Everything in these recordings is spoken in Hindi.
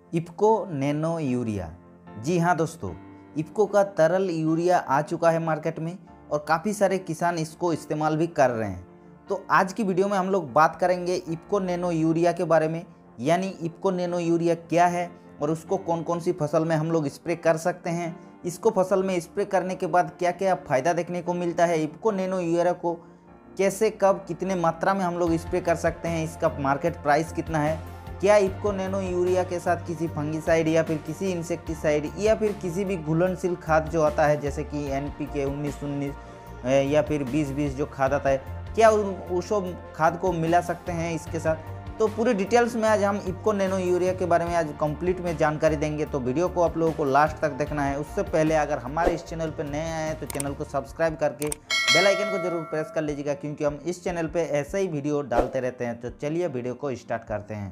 IFFCO nano urea. जी हाँ दोस्तों, इफ़को का तरल यूरिया आ चुका है मार्केट में और काफ़ी सारे किसान इसको इस्तेमाल भी कर रहे हैं। तो आज की वीडियो में हम लोग बात करेंगे इफ़को नैनो यूरिया के बारे में, यानी इफ़को नैनो यूरिया क्या है और उसको कौन कौन सी फसल में हम लोग स्प्रे कर सकते हैं, इसको फसल में स्प्रे करने के बाद क्या क्या फ़ायदा देखने को मिलता है, इफ़को नैनो यूरिया को कैसे कब कितने मात्रा में हम लोग स्प्रे कर सकते हैं, इसका मार्केट प्राइस कितना है, क्या इफ़को नैनो यूरिया के साथ किसी फंगिसाइड या फिर किसी इंसेक्टिसाइड या फिर किसी भी घुलनशील खाद जो आता है जैसे कि NPK 19-19 या फिर 20-20 जो खाद आता है, क्या उस खाद को मिला सकते हैं इसके साथ। तो पूरी डिटेल्स में आज हम इफ़को नैनो यूरिया के बारे में आज कंप्लीट में जानकारी देंगे। तो वीडियो को आप लोगों को लास्ट तक देखना है। उससे पहले अगर हमारे इस चैनल पर नए आए हैं तो चैनल को सब्सक्राइब करके बेल आइकन को जरूर प्रेस कर लीजिएगा, क्योंकि हम इस चैनल पे ऐसे ही वीडियो डालते रहते हैं। तो चलिए वीडियो को स्टार्ट करते हैं।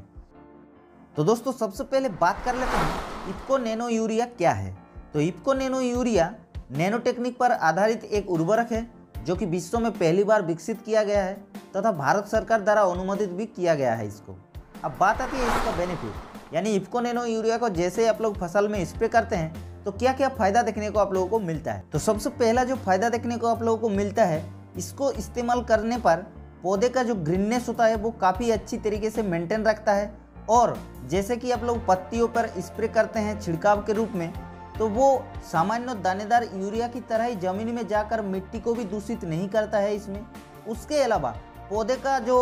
तो दोस्तों सबसे पहले बात कर लेते हैं इफ़को नैनो यूरिया क्या है। तो IFFCO nano urea nano technique पर आधारित एक उर्वरक है जो कि विश्व में पहली बार विकसित किया गया है तथा भारत सरकार द्वारा अनुमोदित भी किया गया है इसको। अब बात आती है इसका बेनिफिट, यानी इफ़को नैनो यूरिया को जैसे आप लोग फसल में स्प्रे करते हैं तो क्या क्या फ़ायदा देखने को आप लोगों को मिलता है। तो सबसे पहला जो फ़ायदा देखने को आप लोगों को मिलता है, इसको इस्तेमाल करने पर पौधे का जो ग्रीननेस होता है वो काफ़ी अच्छी तरीके से मेंटेन रखता है। और जैसे कि आप लोग पत्तियों पर स्प्रे करते हैं छिड़काव के रूप में, तो वो सामान्य दानेदार यूरिया की तरह ही ज़मीन में जाकर मिट्टी को भी दूषित नहीं करता है इसमें। उसके अलावा पौधे का जो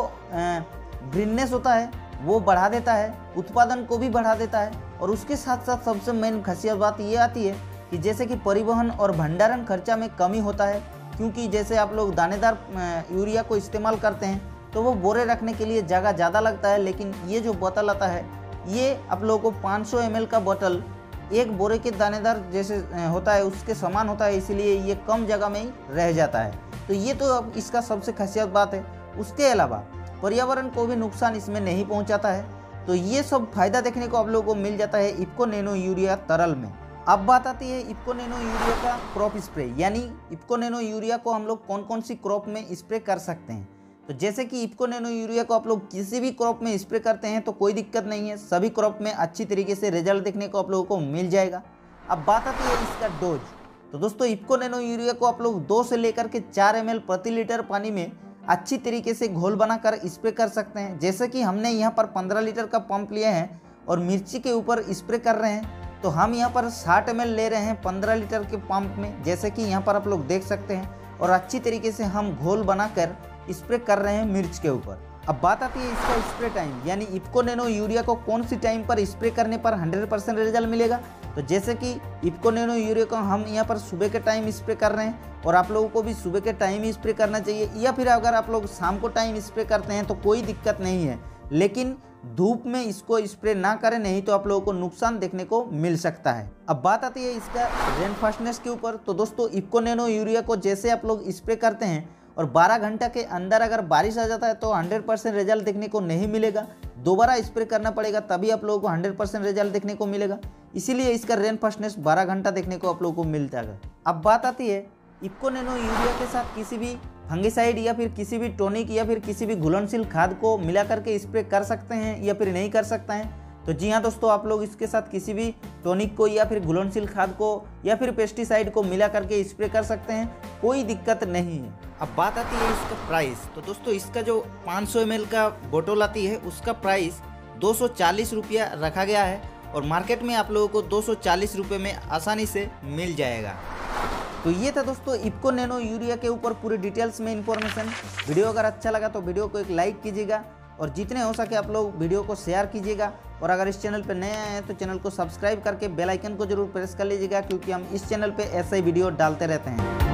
ग्रीननेस होता है वो बढ़ा देता है, उत्पादन को भी बढ़ा देता है। और उसके साथ साथ सबसे मेन खासियत बात ये आती है कि जैसे कि परिवहन और भंडारण खर्चा में कमी होता है, क्योंकि जैसे आप लोग दानेदार यूरिया को इस्तेमाल करते हैं तो वो बोरे रखने के लिए जगह ज़्यादा लगता है, लेकिन ये जो बोतल आता है ये आप लोगों को 500 ml का बोतल एक बोरे के दानेदार जैसे होता है उसके समान होता है, इसीलिए ये कम जगह में ही रह जाता है। तो ये तो अब इसका सबसे खासियत बात है। उसके अलावा पर्यावरण को भी नुकसान इसमें नहीं पहुंचाता है। तो ये सब फायदा देखने को आप लोगों को मिल जाता है इफ़को नैनो यूरिया तरल में। अब बात आती है इफ़को नैनो यूरिया का क्रॉप स्प्रे, यानी इफ़को नैनो यूरिया को हम लोग कौन कौन सी क्रॉप में स्प्रे कर सकते हैं। तो जैसे कि इफ़को नैनो यूरिया को आप लोग किसी भी क्रॉप में स्प्रे करते हैं तो कोई दिक्कत नहीं है, सभी क्रॉप में अच्छी तरीके से रिजल्ट देखने को आप लोगों को मिल जाएगा। अब बात आती है इसका डोज। तो दोस्तों इफ़को नैनो यूरिया को आप लोग 2 से लेकर के 4 ml प्रति लीटर पानी में अच्छी तरीके से घोल बनाकर स्प्रे कर सकते हैं। जैसे कि हमने यहाँ पर 15 लीटर का पंप लिए हैं और मिर्ची के ऊपर स्प्रे कर रहे हैं, तो हम यहाँ पर 60 ml ले रहे हैं 15 लीटर के पंप में, जैसे कि यहाँ पर आप लोग देख सकते हैं। और अच्छी तरीके से हम घोल बनाकर स्प्रे कर रहे हैं मिर्च के ऊपर। अब बात आती है इसका स्प्रे टाइम, यानी इफ़को नैनो यूरिया को कौन सी टाइम पर स्प्रे करने पर 100% रिजल्ट मिलेगा। तो जैसे कि इफ़को नैनो यूरिया को हम यहाँ पर सुबह के टाइम स्प्रे कर रहे हैं और आप लोगों को भी सुबह के टाइम ही स्प्रे करना चाहिए, या फिर अगर आप लोग शाम को टाइम स्प्रे करते हैं तो कोई दिक्कत नहीं है, लेकिन धूप में इसको स्प्रे ना करें, नहीं तो आप लोगों को नुकसान देखने को मिल सकता है। अब बात आती है इसका रेन फास्टनेस के ऊपर। तो दोस्तों इफ़को नैनो यूरिया को जैसे आप लोग स्प्रे करते हैं और 12 घंटा के अंदर अगर बारिश आ जाता है तो 100% रिजल्ट देखने को नहीं मिलेगा, दोबारा स्प्रे करना पड़ेगा, तभी आप लोगों को 100% रिजल्ट देखने को मिलेगा। इसीलिए इसका रेन फास्टनेस 12 घंटा देखने को आप लोगों को मिलता है। अब बात आती है इफ़को नैनो यूरिया के साथ किसी भी फंगिसाइड या फिर किसी भी टॉनिक या फिर किसी भी घुलनशील खाद को मिला करके स्प्रे कर सकते हैं या फिर नहीं कर सकते हैं। तो जी हाँ दोस्तों, आप लोग इसके साथ किसी भी टॉनिक को या फिर घुलनशील खाद को या फिर पेस्टिसाइड को मिला करके स्प्रे कर सकते हैं, कोई दिक्कत नहीं है। अब बात आती है इसका प्राइस। तो दोस्तों इसका जो 500 ml का बोतल आती है उसका प्राइस 240 रुपया रखा गया है और मार्केट में आप लोगों को 240 रुपये में आसानी से मिल जाएगा। तो ये था दोस्तों इफ़को नैनो यूरिया के ऊपर पूरी डिटेल्स में इन्फॉर्मेशन। वीडियो अगर अच्छा लगा तो वीडियो को एक लाइक कीजिएगा और जितने हो सके आप लोग वीडियो को शेयर कीजिएगा। और अगर इस चैनल पर नए आए हैं तो चैनल को सब्सक्राइब करके बेल आइकन को जरूर प्रेस कर लीजिएगा, क्योंकि हम इस चैनल पे ऐसे ही वीडियो डालते रहते हैं।